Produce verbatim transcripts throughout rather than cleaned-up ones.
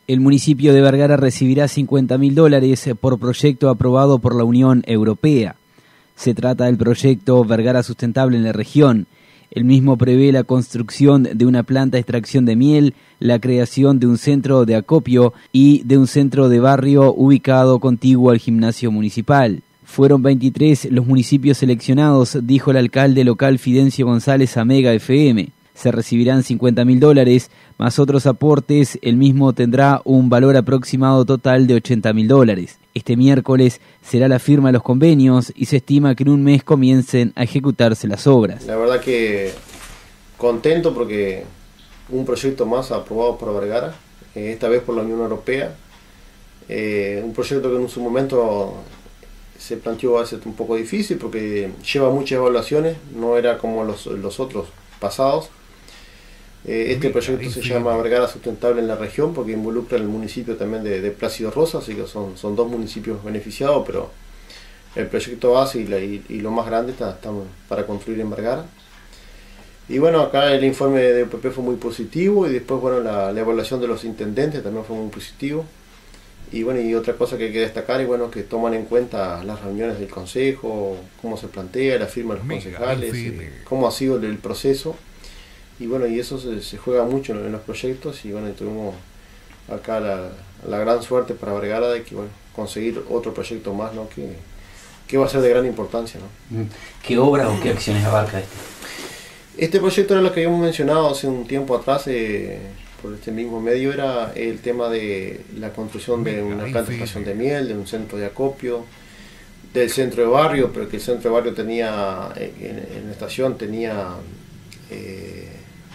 El municipio de Vergara recibirá cincuenta mil dólares por proyecto aprobado por la Unión Europea. Se trata del proyecto Vergara Sustentable en la región. El mismo prevé la construcción de una planta de extracción de miel, la creación de un centro de acopio y de un centro de barrio ubicado contiguo al gimnasio municipal. Fueron veintitrés los municipios seleccionados, dijo el alcalde local Fidencio González a Mega F M. Se recibirán cincuenta mil dólares, más otros aportes. El mismo tendrá un valor aproximado total de ochenta mil dólares. Este miércoles será la firma de los convenios y se estima que en un mes comiencen a ejecutarse las obras. La verdad que contento porque un proyecto más aprobado por Vergara, eh, esta vez por la Unión Europea. Eh, un proyecto que en su momento se planteó a ser un poco difícil porque lleva muchas evaluaciones, no era como los, los otros pasados. Eh, este proyecto se llama Vergara Sustentable en la región porque involucra el municipio también de, de Plácido Rosa, así que son, son dos municipios beneficiados, pero el proyecto base y, la, y, y lo más grande está, está para construir en Vergara. Y bueno, acá el informe de U P P fue muy positivo y después bueno, la, la evaluación de los intendentes también fue muy positivo. Y bueno, y otra cosa que hay que destacar es bueno, que toman en cuenta las reuniones del consejo, cómo se plantea, la firma de los concejales, eh, cómo ha sido el, el proceso. Y bueno, y eso se, se juega mucho en, en los proyectos y bueno, y tuvimos acá la, la gran suerte para Vergara de que bueno, conseguir otro proyecto más, ¿no? que, que va a ser de gran importancia, ¿no? ¿Qué obras o qué acciones abarca este? Este proyecto era lo que habíamos mencionado hace un tiempo atrás, eh, por este mismo medio, era el tema de la construcción de una planta de extracción de miel, de un centro de acopio, del centro de barrio, pero que el centro de barrio tenía, en, en la estación tenía eh,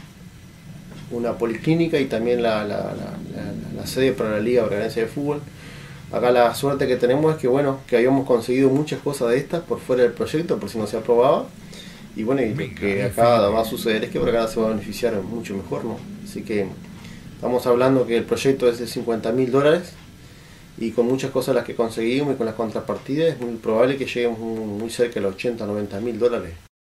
una policlínica y también la, la, la, la, la sede para la Liga Vergarense de Fútbol. Acá la suerte que tenemos es que bueno, que habíamos conseguido muchas cosas de estas por fuera del proyecto, por si no se aprobaba. Y bueno, y lo que acá va a suceder es que Vergara se va a beneficiar mucho mejor, ¿no? Así que estamos hablando que el proyecto es de cincuenta mil dólares y con muchas cosas las que conseguimos y con las contrapartidas es muy probable que lleguemos muy cerca de los ochenta, noventa mil dólares.